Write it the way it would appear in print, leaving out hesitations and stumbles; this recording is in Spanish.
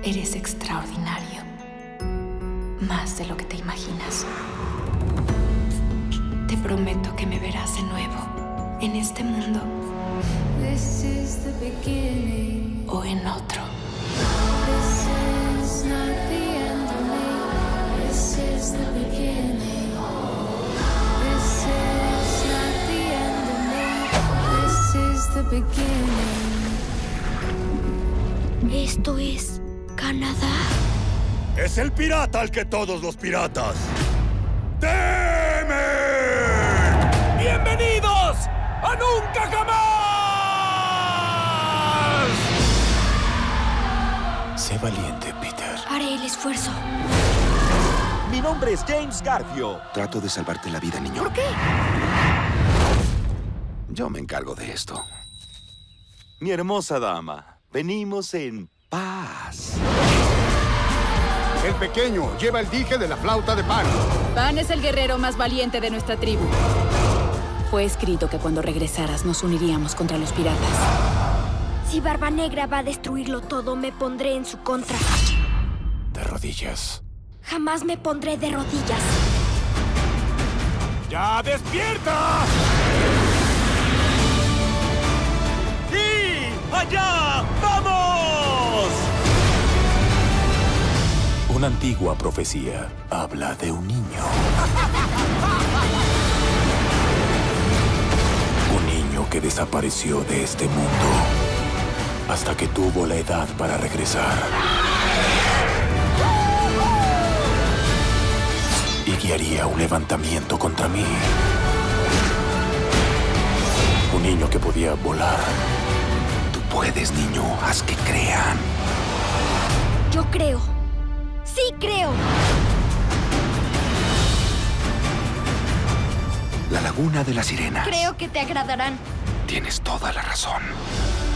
Eres extraordinario. Más de lo que te imaginas. Te prometo que me verás de nuevo en este mundo o en otro. ¿Esto es Canadá? Es el pirata al que todos los piratas temen. ¡Bienvenidos a Nunca Jamás! Sé valiente, Peter. Haré el esfuerzo. Mi nombre es James Garfio. Trato de salvarte la vida, niño. ¿Por qué? Yo me encargo de esto. Mi hermosa dama, venimos en paz. El pequeño lleva el dije de la flauta de Pan. Pan es el guerrero más valiente de nuestra tribu. Fue escrito que cuando regresaras nos uniríamos contra los piratas. Si Barba Negra va a destruirlo todo, me pondré en su contra. De rodillas. Jamás me pondré de rodillas. ¡Ya despierta! ¡Y allá vamos! Una antigua profecía habla de un niño. Un niño que desapareció de este mundo hasta que tuvo la edad para regresar. Y guiaría un levantamiento contra mí. Un niño que podía volar. Tú puedes, niño. Haz que crean. Yo creo. ¡Sí creo! La Laguna de la Sirena. Creo que te agradarán. Tienes toda la razón.